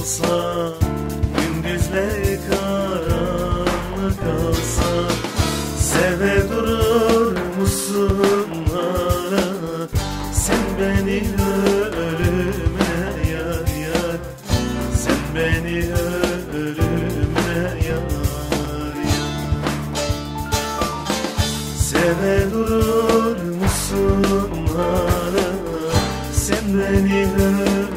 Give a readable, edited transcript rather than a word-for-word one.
olsa, gündüzler karanlık olsa, seve durur musun hala? Sen beni ölüme yar yar, sen beni ölüme yar yar. Seve durur musun hala? Sen beni ölüme